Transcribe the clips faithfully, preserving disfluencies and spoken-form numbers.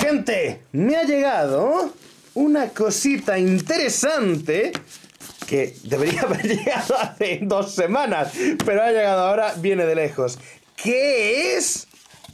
Gente, me ha llegado una cosita interesante que debería haber llegado hace dos semanas, pero ha llegado ahora, viene de lejos. ¿Qué es?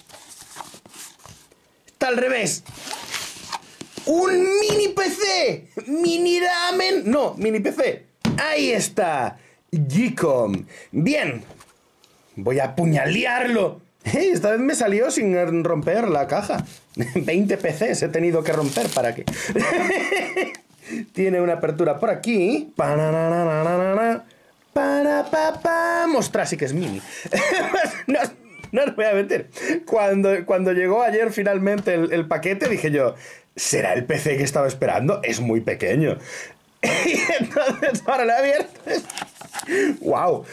Está al revés. ¡Un mini P C! ¡Mini ramen! No, mini P C. Ahí está. G-Com. Bien. Voy a apuñalearlo. Hey, esta vez me salió sin romper la caja. veinte P Cs he tenido que romper para que... Tiene una apertura por aquí. Para pa pa. Mostrar sí que es mini. no, no os voy a meter. Cuando, cuando llegó ayer finalmente el, el paquete, dije yo, ¿será el P C que estaba esperando? Es muy pequeño. Y entonces ahora lo he abierto. ¡Wow!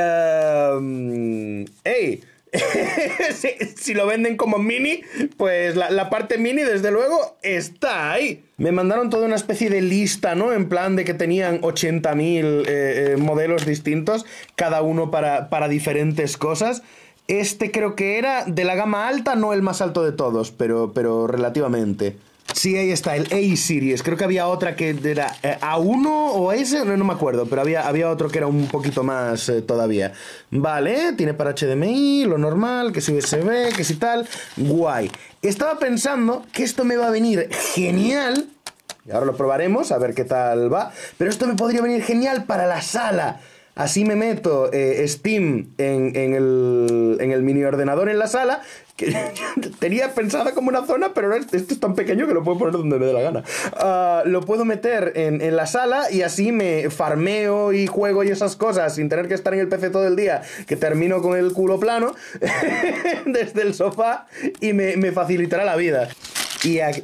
Um, ¡Ey! si, si lo venden como mini, pues la, la parte mini desde luego está ahí. Me mandaron toda una especie de lista, ¿no? En plan de que tenían ochenta mil eh, eh, modelos distintos, cada uno para, para diferentes cosas. Este creo que era de la gama alta, no el más alto de todos, pero, pero relativamente. Sí, ahí está, el A-Series. Creo que había otra que era eh, A uno o S, no, no me acuerdo, pero había, había otro que era un poquito más eh, todavía. Vale, tiene para H D M I, lo normal, que si U S B, que si tal. Guay. Estaba pensando que esto me va a venir genial, y ahora lo probaremos, a ver qué tal va, pero esto me podría venir genial para la sala. Así me meto eh, Steam en, en, el, en el mini ordenador en la sala, que tenía pensada como una zona, pero esto es tan pequeño que lo puedo poner donde me dé la gana. Uh, lo puedo meter en, en la sala y así me farmeo y juego y esas cosas sin tener que estar en el P C todo el día, que termino con el culo plano desde el sofá y me, me facilitará la vida. Y aquí...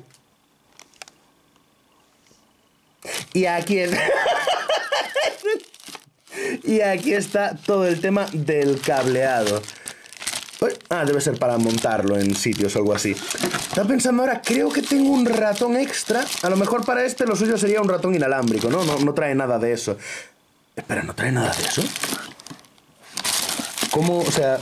Y aquí es... Y aquí está todo el tema del cableado. Ah, debe ser para montarlo en sitios o algo así. Estaba pensando ahora, creo que tengo un ratón extra. A lo mejor para este lo suyo sería un ratón inalámbrico, ¿no? No, no trae nada de eso. Espera, ¿no trae nada de eso? ¿Cómo? O sea...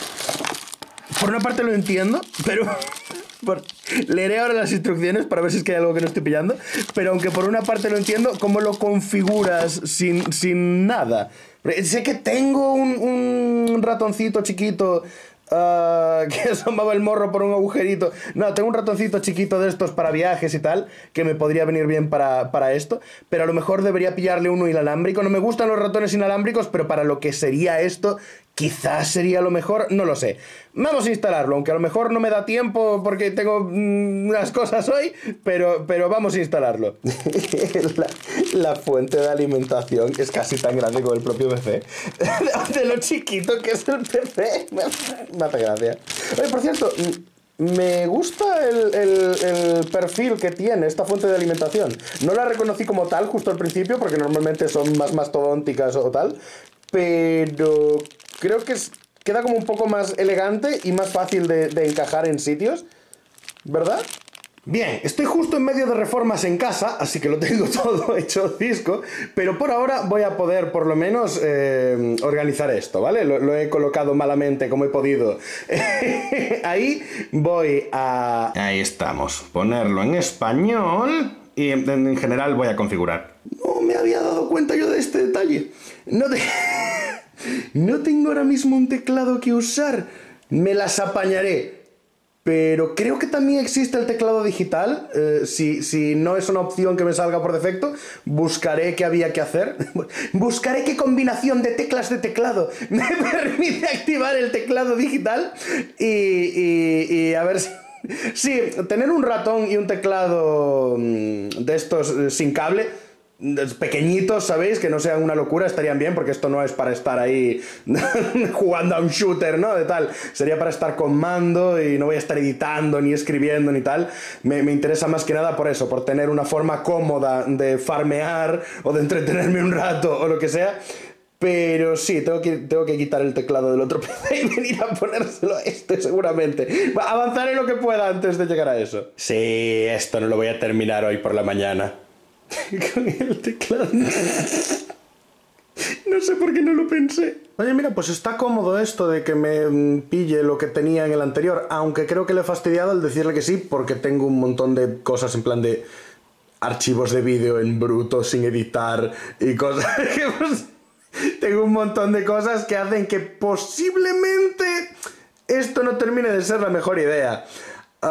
Por una parte lo entiendo, pero... Por... Leeré ahora las instrucciones para ver si es que hay algo que no estoy pillando. Pero aunque por una parte lo entiendo, ¿cómo lo configuras sin, sin nada? Sé que tengo un, un ratoncito chiquito uh, que asomaba el morro por un agujerito. No, tengo un ratoncito chiquito de estos para viajes y tal, que me podría venir bien para, para esto. Pero a lo mejor debería pillarle uno inalámbrico. No me gustan los ratones inalámbricos, pero para lo que sería esto... Quizás sería lo mejor, no lo sé. Vamos a instalarlo, aunque a lo mejor no me da tiempo porque tengo mmm, unas cosas hoy, pero, pero vamos a instalarlo. la, la fuente de alimentación es casi tan grande como el propio P C. De lo chiquito que es el P C. Me hace gracia. Oye, por cierto, me gusta el, el, el perfil que tiene esta fuente de alimentación. No la reconocí como tal justo al principio porque normalmente son más mastodónticas o tal, pero... Creo que es, queda como un poco más elegante y más fácil de, de encajar en sitios, ¿verdad? Bien, estoy justo en medio de reformas en casa, así que lo tengo todo hecho disco, pero por ahora voy a poder por lo menos eh, organizar esto, ¿vale? Lo, lo he colocado malamente como he podido. Ahí voy a... Ahí estamos, ponerlo en español y en, en general voy a configurar. No me había dado cuenta yo de este detalle. No te... No tengo ahora mismo un teclado que usar. Me las apañaré. Pero creo que también existe el teclado digital. Eh, si, si no es una opción que me salga por defecto, buscaré qué había que hacer. Buscaré qué combinación de teclas de teclado me permite activar el teclado digital. Y, y, y a ver si... Sí, tener un ratón y un teclado de estos sin cable... pequeñitos, ¿sabéis? Que no sean una locura, estarían bien, porque esto no es para estar ahí jugando a un shooter, ¿no? De tal, sería para estar con mando y no voy a estar editando, ni escribiendo, ni tal. Me, me interesa más que nada por eso, por tener una forma cómoda de farmear o de entretenerme un rato o lo que sea. Pero sí, tengo que, tengo que quitar el teclado del otro P C y venir a ponérselo a este seguramente. Avanzaré lo que pueda antes de llegar a eso. Sí, esto no lo voy a terminar hoy por la mañana. Con el teclado. No sé por qué no lo pensé. Oye, mira, pues está cómodo esto de que me pille lo que tenía en el anterior, aunque creo que le he fastidiado el decirle que sí, porque tengo un montón de cosas en plan de archivos de vídeo en bruto, sin editar y cosas que pues, tengo un montón de cosas que hacen que posiblemente esto no termine de ser la mejor idea. Uh,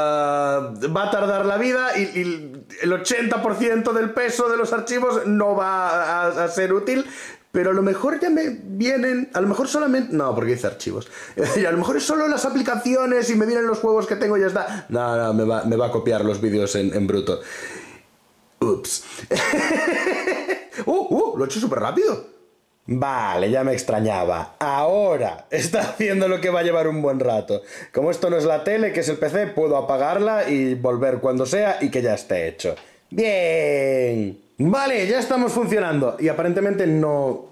va a tardar la vida y, y el ochenta por ciento del peso de los archivos no va a, a ser útil, pero a lo mejor ya me vienen, a lo mejor solamente, no, porque dice archivos, y a lo mejor es solo las aplicaciones y me vienen los juegos que tengo y ya está. No, no, me va, me va a copiar los vídeos en, en bruto. Ups. uh, uh, lo he hecho súper rápido. Vale, ya me extrañaba. Ahora está haciendo lo que va a llevar un buen rato. Como esto no es la tele, que es el P C, puedo apagarla y volver cuando sea y que ya esté hecho. Bien. Vale, ya estamos funcionando. Y aparentemente no...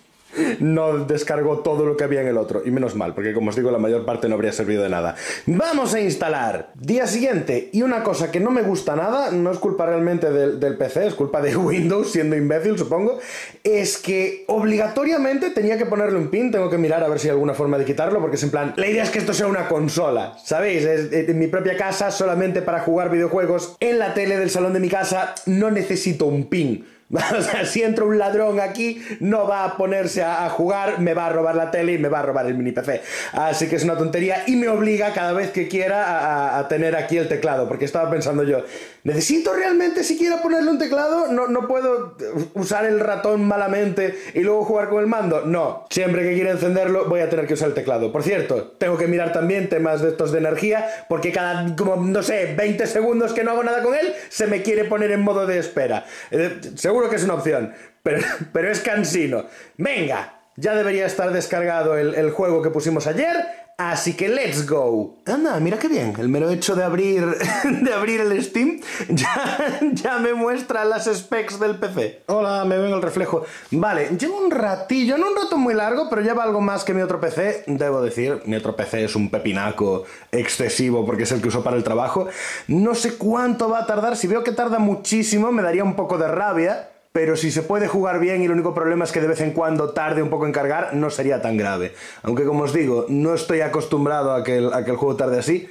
no descargó todo lo que había en el otro. Y menos mal, porque como os digo, la mayor parte no habría servido de nada. Vamos a instalar. Día siguiente. Y una cosa que no me gusta nada, no es culpa realmente del, del P C, es culpa de Windows, siendo imbécil, supongo, es que obligatoriamente tenía que ponerle un pin. Tengo que mirar a ver si hay alguna forma de quitarlo, porque es en plan, la idea es que esto sea una consola, ¿sabéis? Es, en mi propia casa, solamente para jugar videojuegos. En la tele del salón de mi casa no necesito un pin. O sea, si entra un ladrón aquí, no va a ponerse a, a jugar, me va a robar la tele y me va a robar el mini P C. Así que es una tontería y me obliga cada vez que quiera a, a, a tener aquí el teclado. Porque estaba pensando yo, ¿necesito realmente siquiera ponerle un teclado? ¿No, no puedo usar el ratón malamente y luego jugar con el mando? No, siempre que quiera encenderlo voy a tener que usar el teclado. Por cierto, tengo que mirar también temas de estos de energía, porque cada, como, no sé, veinte segundos que no hago nada con él, se me quiere poner en modo de espera. Eh, seguro que es una opción, pero, pero es cansino. Venga, ya debería estar descargado el, el juego que pusimos ayer, así que let's go. Anda, mira qué bien, el mero hecho de abrir, de abrir el Steam ya, ya me muestra las specs del P C. Hola, me veo en el reflejo. Vale, llevo un ratillo, no un rato muy largo, pero lleva algo más que mi otro P C. Debo decir, mi otro P C es un pepinaco excesivo porque es el que uso para el trabajo. No sé cuánto va a tardar, si veo que tarda muchísimo me daría un poco de rabia. Pero si se puede jugar bien y el único problema es que de vez en cuando tarde un poco en cargar, no sería tan grave. Aunque como os digo, no estoy acostumbrado a que el, a que el juego tarde así.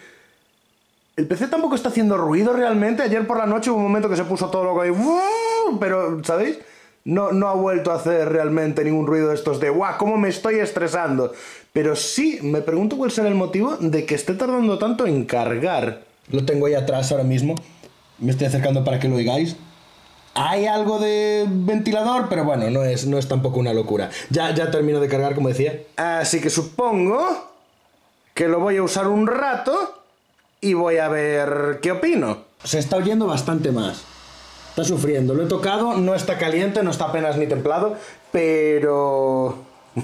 El P C tampoco está haciendo ruido realmente. Ayer por la noche hubo un momento que se puso todo loco ahí. Pero, ¿sabéis? No, no ha vuelto a hacer realmente ningún ruido de estos de ¡guau! ¿Cómo me estoy estresando? Pero sí, me pregunto cuál será el motivo de que esté tardando tanto en cargar. Lo tengo ahí atrás ahora mismo. Me estoy acercando para que lo oigáis. Hay algo de ventilador, pero bueno, no es, no es tampoco una locura. Ya, ya termino de cargar, como decía. Así que supongo que lo voy a usar un rato y voy a ver qué opino. Se está oyendo bastante más. Está sufriendo. Lo he tocado, no está caliente, no está apenas ni templado, pero...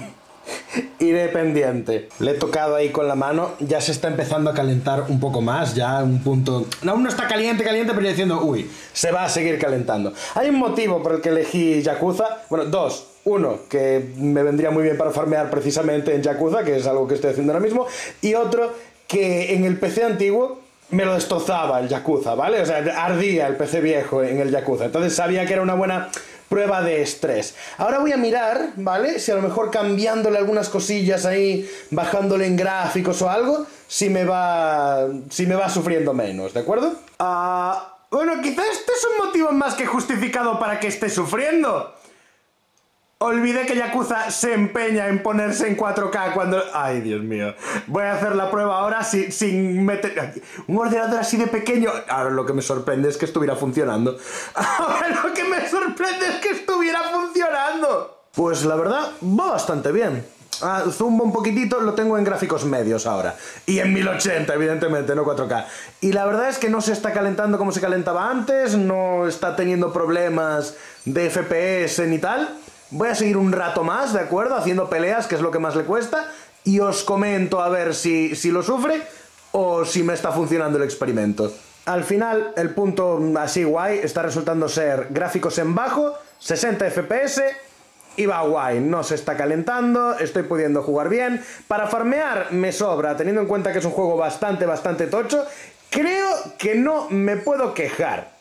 iré pendiente. Le he tocado ahí con la mano, ya se está empezando a calentar un poco más, ya un punto... No, aún no está caliente, caliente, pero ya diciendo, uy, se va a seguir calentando. Hay un motivo por el que elegí Yakuza, bueno, dos. Uno, que me vendría muy bien para farmear precisamente en Yakuza, que es algo que estoy haciendo ahora mismo, y otro, que en el P C antiguo me lo destrozaba el Yakuza, ¿vale? O sea, ardía el P C viejo en el Yakuza, entonces sabía que era una buena... prueba de estrés. Ahora voy a mirar, ¿vale? Si a lo mejor cambiándole algunas cosillas ahí, bajándole en gráficos o algo, si me va... si me va sufriendo menos, ¿de acuerdo? Ah... Uh, bueno, quizás este es un motivo más que justificado para que esté sufriendo. Olvidé que Yakuza se empeña en ponerse en cuatro K cuando... Ay, Dios mío. Voy a hacer la prueba ahora sin, sin meter... Un ordenador así de pequeño... Ahora lo que me sorprende es que estuviera funcionando. Ahora lo que me sorprende es que estuviera funcionando. Pues la verdad, va bastante bien. Ah, zumbo un poquitito, lo tengo en gráficos medios ahora. Y en mil ochenta, evidentemente, no cuatro K. Y la verdad es que no se está calentando como se calentaba antes, no está teniendo problemas de F P S ni tal. Voy a seguir un rato más, ¿de acuerdo? Haciendo peleas, que es lo que más le cuesta. Y os comento a ver si, si lo sufre o si me está funcionando el experimento. Al final, el punto así guay está resultando ser gráficos en bajo, sesenta F P S... y va guay, no se está calentando, estoy pudiendo jugar bien. Para farmear me sobra, teniendo en cuenta que es un juego bastante, bastante tocho. Creo que no me puedo quejar.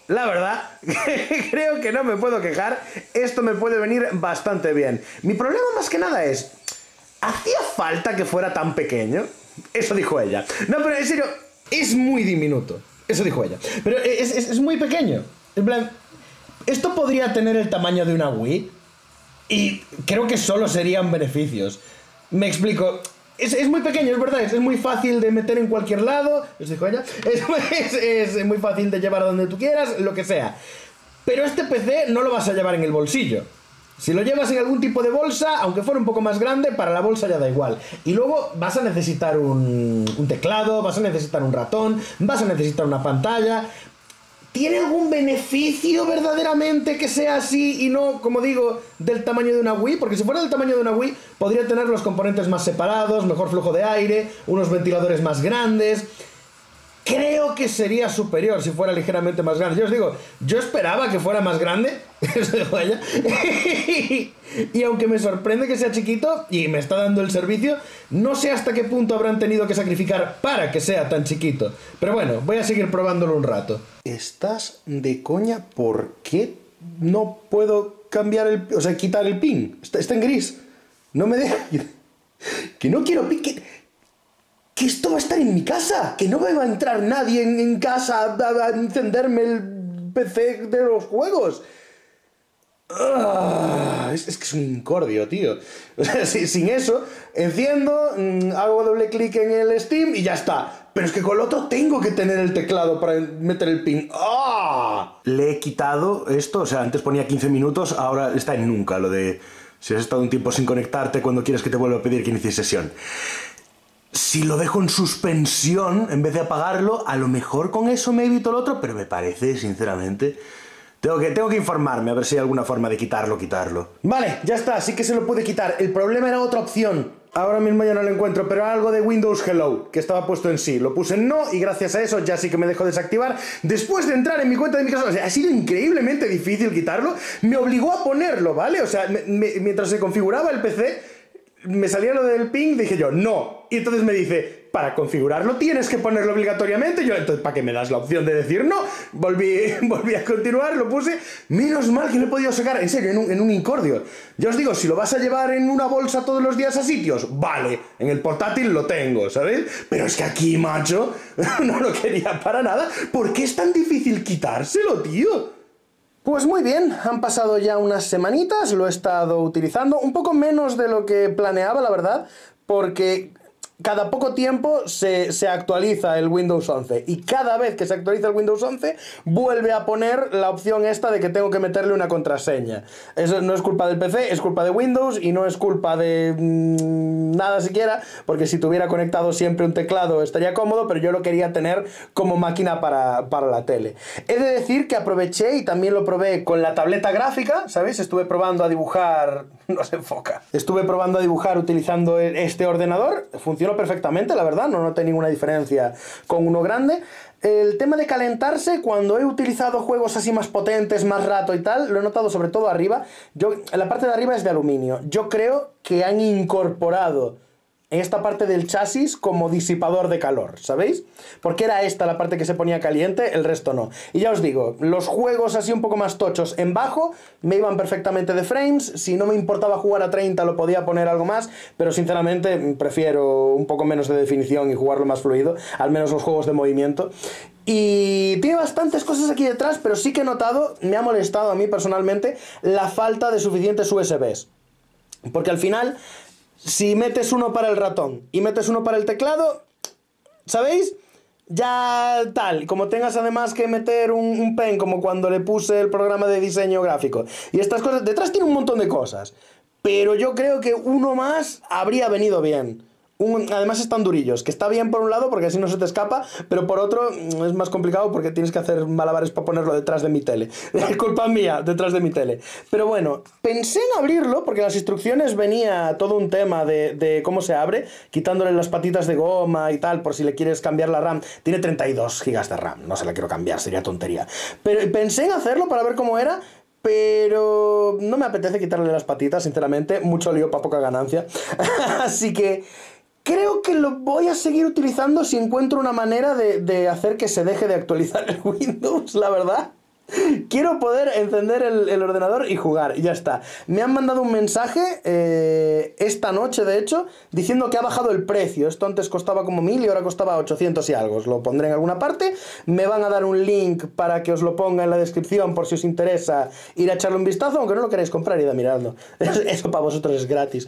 la verdad, creo que no me puedo quejar. Esto me puede venir bastante bien. Mi problema más que nada es, ¿hacía falta que fuera tan pequeño? Eso dijo ella. No, pero en serio, es muy diminuto. Eso dijo ella. Pero es, es, es muy pequeño. En plan, esto podría tener el tamaño de una Wii y creo que solo serían beneficios. Me explico. Es, es muy pequeño, es verdad, es, es muy fácil de meter en cualquier lado, eso dijo ella, es, es, es muy fácil de llevar a donde tú quieras, lo que sea. Pero este P C no lo vas a llevar en el bolsillo. Si lo llevas en algún tipo de bolsa, aunque fuera un poco más grande, para la bolsa ya da igual. Y luego vas a necesitar un, un teclado, vas a necesitar un ratón, vas a necesitar una pantalla. ¿Tiene algún beneficio verdaderamente que sea así y no, como digo, del tamaño de una Wii? Porque si fuera del tamaño de una Wii, podría tener los componentes más separados, mejor flujo de aire, unos ventiladores más grandes. Creo que sería superior si fuera ligeramente más grande. Yo os digo, yo esperaba que fuera más grande. Y aunque me sorprende que sea chiquito y me está dando el servicio, no sé hasta qué punto habrán tenido que sacrificar para que sea tan chiquito. Pero bueno, voy a seguir probándolo un rato. ¿Estás de coña? ¿Por qué no puedo cambiar el... o sea, quitar el pin? Está, está en gris. No me deja... Que no quiero pin... Que... que esto va a estar en mi casa, que no me va a entrar nadie en, en casa a, a encenderme el P C de los juegos. Ah, es, es que es un incordio, tío. O sea, si, sin eso, enciendo, mmm, hago doble clic en el Steam y ya está. Pero es que con el otro tengo que tener el teclado para meter el pin. ¡Ah! Le he quitado esto, o sea, antes ponía quince minutos, ahora está en nunca, lo de si has estado un tiempo sin conectarte, cuando quieres que te vuelva a pedir que inicies sesión. Si lo dejo en suspensión, en vez de apagarlo, a lo mejor con eso me evito el otro, pero me parece, sinceramente... Tengo que, tengo que informarme, a ver si hay alguna forma de quitarlo, quitarlo. Vale, ya está, sí que se lo pude quitar. El problema era otra opción. Ahora mismo ya no lo encuentro, pero algo de Windows Hello, que estaba puesto en sí. Lo puse en no y gracias a eso ya sí que me dejó desactivar. Después de entrar en mi cuenta de Microsoft, o sea, ha sido increíblemente difícil quitarlo. Me obligó a ponerlo, ¿vale? O sea, me, me, mientras se configuraba el P C... me salía lo del ping, dije yo, no. Y entonces me dice, para configurarlo tienes que ponerlo obligatoriamente. Yo, entonces, ¿para qué me das la opción de decir no? Volví, volví a continuar, lo puse. Menos mal que lo he podido sacar, en serio, en un, en un incordio. Ya os digo, si lo vas a llevar en una bolsa todos los días a sitios, vale, en el portátil lo tengo, ¿sabéis? Pero es que aquí, macho, no lo quería para nada. ¿Por qué es tan difícil quitárselo, tío? Pues muy bien, han pasado ya unas semanitas, lo he estado utilizando, un poco menos de lo que planeaba, la verdad, porque cada poco tiempo se, se actualiza el Windows once y cada vez que se actualiza el Windows once vuelve a poner la opción esta de que tengo que meterle una contraseña. Eso no es culpa del P C, es culpa de Windows y no es culpa de mmm, nada siquiera, porque si tuviera conectado siempre un teclado estaría cómodo, pero yo lo quería tener como máquina para, para la tele. He de decir que aproveché y también lo probé con la tableta gráfica, ¿sabéis? Estuve probando a dibujar... no se enfoca. Estuve probando a dibujar utilizando este ordenador, funcionó perfectamente, la verdad, no noté ninguna diferencia con uno grande. El tema de calentarse, cuando he utilizado juegos así más potentes, más rato y tal, lo he notado sobre todo arriba. Yo, la parte de arriba es de aluminio. Yo creo que han incorporado en esta parte del chasis como disipador de calor, ¿sabéis? Porque era esta la parte que se ponía caliente, el resto no. Y ya os digo, los juegos así un poco más tochos en bajo me iban perfectamente de frames. Si no me importaba jugar a treinta lo podía poner algo más, pero sinceramente prefiero un poco menos de definición y jugarlo más fluido, al menos los juegos de movimiento. Y tiene bastantes cosas aquí detrás, pero sí que he notado, me ha molestado a mí personalmente, la falta de suficientes U S Bs. Porque al final... si metes uno para el ratón y metes uno para el teclado, ¿sabéis? Ya tal, como tengas además que meter un, un pen, como cuando le puse el programa de diseño gráfico. Y estas cosas, detrás tiene un montón de cosas. Pero yo creo que uno más habría venido bien. Un, además están durillos, que está bien por un lado porque así no se te escapa, pero por otro es más complicado porque tienes que hacer malabares para ponerlo detrás de mi tele. Es culpa mía, detrás de mi tele. Pero bueno, pensé en abrirlo porque en las instrucciones venía todo un tema de, de cómo se abre, quitándole las patitas de goma y tal, por si le quieres cambiar la RAM. Tiene treinta y dos gigas de RAM, no se la quiero cambiar, sería tontería. Pero pensé en hacerlo para ver cómo era, pero no me apetece quitarle las patitas, sinceramente, mucho lío para poca ganancia. Así que... creo que lo voy a seguir utilizando si encuentro una manera de, de hacer que se deje de actualizar el Windows, la verdad. Quiero poder encender el, el ordenador y jugar, y ya está. Me han mandado un mensaje eh, esta noche, de hecho, diciendo que ha bajado el precio. Esto antes costaba como mil y ahora costaba ochocientos y algo. Os lo pondré en alguna parte. Me van a dar un link para que os lo ponga en la descripción por si os interesa ir a echarle un vistazo, aunque no lo queréis comprar, id a miradlo. Eso para vosotros es gratis.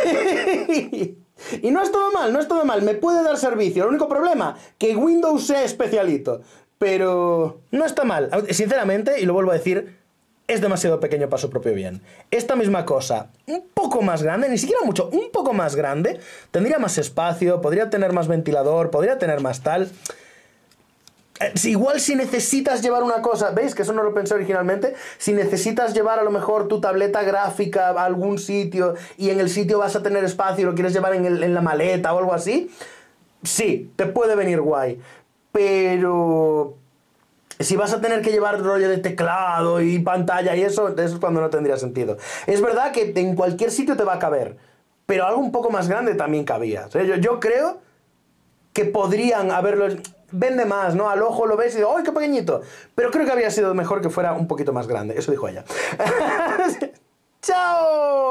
Y no es todo mal, no es todo mal. Me puede dar servicio. El único problema, que Windows sea especialito. Pero no está mal. Sinceramente, y lo vuelvo a decir, es demasiado pequeño para su propio bien. Esta misma cosa, un poco más grande, ni siquiera mucho, un poco más grande, tendría más espacio, podría tener más ventilador, podría tener más tal. Eh, si, igual si necesitas llevar una cosa, ¿veis? Que eso no lo pensé originalmente. Si necesitas llevar a lo mejor tu tableta gráfica a algún sitio y en el sitio vas a tener espacio y lo quieres llevar en, el, en la maleta o algo así, sí, te puede venir guay. Pero si vas a tener que llevar rollo de teclado y pantalla y eso, eso es cuando no tendría sentido. Es verdad que en cualquier sitio te va a caber, pero algo un poco más grande también cabía. O sea, yo, yo creo que podrían haberlo... Vende más, ¿no? Al ojo lo ves y dices, ¡ay, qué pequeñito! Pero creo que habría sido mejor que fuera un poquito más grande. Eso dijo ella. ¡Chao!